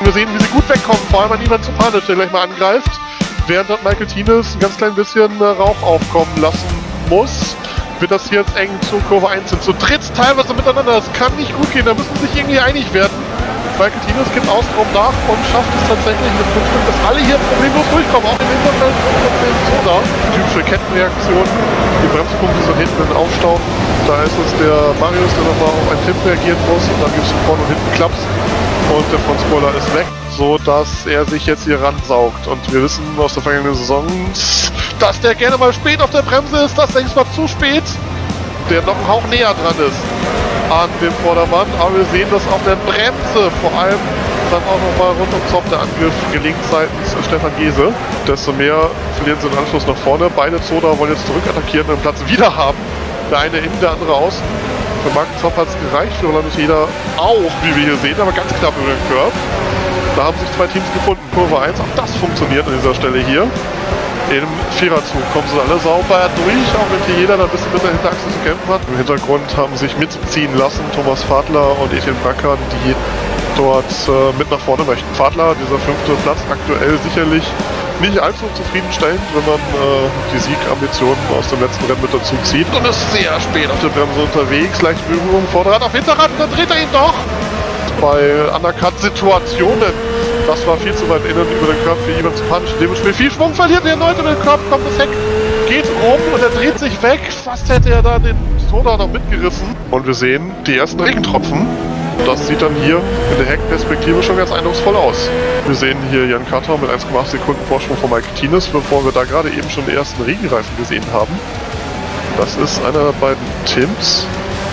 Wir sehen, wie sie gut wegkommen, vor allem an Ivan Zupanic, der gleich mal angreift, während dort Michael Tienes ein ganz klein bisschen Rauch aufkommen lassen muss. Wird das hier jetzt eng zu Kurve 1 sind. Zu dritt teilweise miteinander, das kann nicht gut gehen, da müssen sie sich irgendwie einig werden. Michael Tienes gibt Außenraum nach und schafft es tatsächlich mit 5 Stück, dass alle hier problemlos durchkommen, auch im Hinterfeld und im Soda. Typische Kettenreaktion, die Bremspunkte sind hinten in Aufstau. Da ist es der Marius, der nochmal auf einen Tipp reagieren muss und dann gibt es vorne und hinten Klaps und der Frontspoiler ist weg, so dass er sich jetzt hier ransaugt. Und wir wissen aus der vergangenen Saison, dass der gerne mal spät auf der Bremse ist, das längst mal zu spät, der noch einen Hauch näher dran ist an dem Vordermann, aber wir sehen, dass auf der Bremse vor allem dann auch nochmal rund um Zopp der Angriff gelingt seitens Stefan Gese. Desto mehr verlieren sie den Anschluss nach vorne. Beide Zoda wollen jetzt zurückattackieren und den Platz wieder haben. Der eine innen, der andere außen. Für Marc Zopp hat es gereicht, für Roland Jeder auch, wie wir hier sehen, aber ganz knapp über den Curb. Da haben sich zwei Teams gefunden, Kurve 1, auch das funktioniert an dieser Stelle hier. Im Viererzug kommen sie alle sauber durch, auch wenn hier jeder da ein bisschen mit der Hinterachse zu kämpfen hat. Im Hintergrund haben sich mitziehen lassen Thomas Fadler und Etienne Brackern, die dort mit nach vorne möchten. Fadler, dieser 5. Platz, aktuell sicherlich nicht allzu zufriedenstellend, wenn man die Siegambitionen aus dem letzten Rennen mit dazu zieht. Und ist sehr spät auf der Bremse unterwegs, leicht Berührung, Vorderrad auf Hinterrad, und dann dreht er ihn doch. Bei Undercut-Situationen, das war viel zu weit innen über den Körper für Ivan Zupanic, in dem Spiel viel Schwung verliert, er erneut über den Körper kommt, das Heck geht rum und er dreht sich weg, fast hätte er da den Soda noch mitgerissen. Und wir sehen die ersten Regentropfen. Das sieht dann hier in der Heckperspektive schon ganz eindrucksvoll aus. Wir sehen hier Jan Katter mit 1,8 Sekunden Vorsprung von Michael Tienes, bevor wir da gerade eben schon die ersten Regenreifen gesehen haben. Das ist einer der beiden Tims.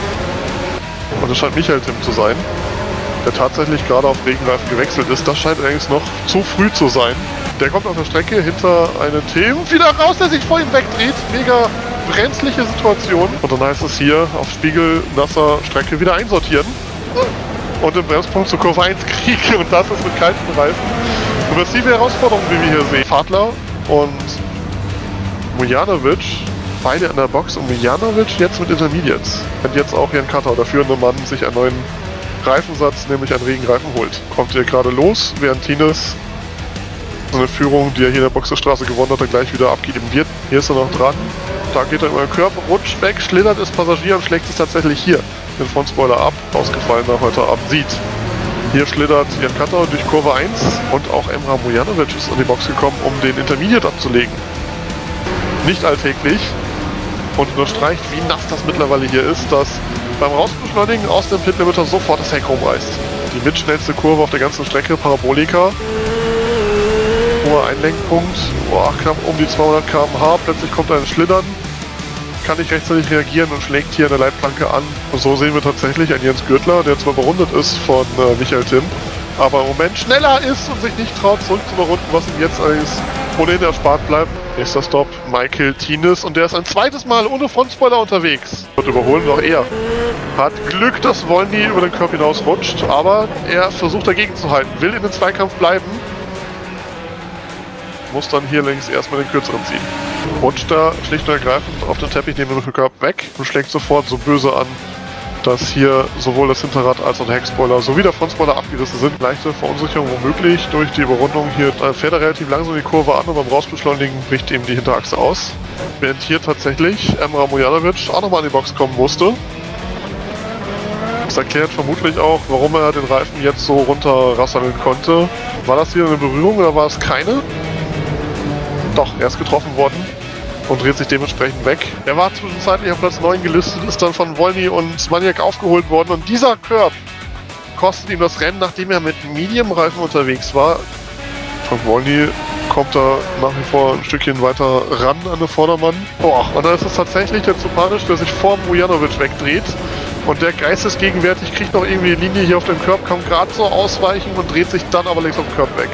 Und es scheint Michael Tim zu sein, der tatsächlich gerade auf Regenreifen gewechselt ist. Das scheint allerdings noch zu früh zu sein. Der kommt auf der Strecke hinter einen Tim wieder raus, der sich vor ihm wegdreht. Mega brenzliche Situation. Und dann heißt es hier auf spiegelnasser Strecke wieder einsortieren. Und den Bremspunkt zur Kurve 1 kriegen. Und das ist mit kalten Reifen eine massive Herausforderung, wie wir hier sehen. Fadler und Mujanovic, beide in der Box. Und Mujanovic jetzt mit Intermediates. Und jetzt auch Jan Katter, der führende Mann, sich einen neuen Reifensatz, nämlich einen Regenreifen holt. Kommt hier gerade los, während Tienes so eine Führung, die er hier in der Boxerstraße gewonnen hat, gleich wieder abgegeben wird. Hier ist er noch dran. Da geht er über den Körper, rutscht weg, schlittert, ist Passagier und schlägt sich tatsächlich hier den Frontspoiler ab, ausgefallener heute Abend sieht. Hier schlittert Jan Katter durch Kurve 1 und auch Emrah Mujanovic ist in die Box gekommen, um den Intermediate abzulegen. Nicht alltäglich und unterstreicht, wie nass das mittlerweile hier ist, dass beim Rausbeschleunigen aus dem Pit-Limiter sofort das Heck rumreißt. Die mitschnellste Kurve auf der ganzen Strecke, Parabolika. Hoher Einlenkpunkt, knapp um die 200 km/h, plötzlich kommt ein Schlittern, kann nicht rechtzeitig reagieren und schlägt hier eine Leitplanke an. Und so sehen wir tatsächlich einen Jens Gürtler, der zwar überrundet ist von Michael Tim, aber im Moment schneller ist und sich nicht traut, zurück zu überrunden, was ihm jetzt allerdings ohnehin erspart bleibt. Nächster Stopp, Michael Tienes, und der ist ein zweites Mal ohne Frontspoiler unterwegs. Und überholen noch er. Hat Glück, dass Wolny über den Körper hinaus rutscht, aber er versucht dagegen zu halten, will in den Zweikampf bleiben. Muss dann hier links erstmal den kürzeren ziehen. Rutscht da schlicht und ergreifend auf den Teppich neben dem Körper weg und schlägt sofort so böse an, dass hier sowohl das Hinterrad als auch der Heckspoiler sowie der Frontspoiler abgerissen sind. Leichte Verunsicherung womöglich durch die Überrundung. Hier fährt er relativ langsam die Kurve an und beim Rausbeschleunigen bricht ihm die Hinterachse aus. Während hier tatsächlich Emrah Mujanovic auch nochmal in die Box kommen musste. Das erklärt vermutlich auch, warum er den Reifen jetzt so runterrasseln konnte. War das hier eine Berührung oder war es keine? Doch, er ist getroffen worden und dreht sich dementsprechend weg. Er war zwischenzeitlich auf Platz 9 gelistet, ist dann von Wolny und Maniak aufgeholt worden und dieser Curb kostet ihm das Rennen, nachdem er mit Medium-Reifen unterwegs war. Von Wolny kommt er nach wie vor ein Stückchen weiter ran an den Vordermann. Und dann ist es tatsächlich der Zupanic, der sich vor Mujanovic wegdreht. Und der geistesgegenwärtig kriegt noch irgendwie die Linie hier auf dem Curb, kann gerade so ausweichen und dreht sich dann aber links auf den Curb weg.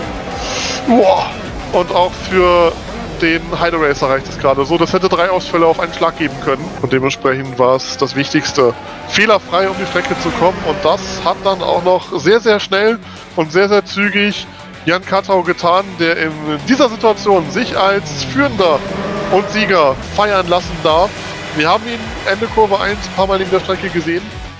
Und auch für den Heide Racer reicht es gerade so. Das hätte 3 Ausfälle auf einen Schlag geben können. Und dementsprechend war es das Wichtigste, fehlerfrei um die Strecke zu kommen. Und das hat dann auch noch sehr, sehr schnell und sehr, sehr zügig Jan Katter getan, der in dieser Situation sich als Führender und Sieger feiern lassen darf. Wir haben ihn Ende Kurve 1 ein paar Mal neben der Strecke gesehen.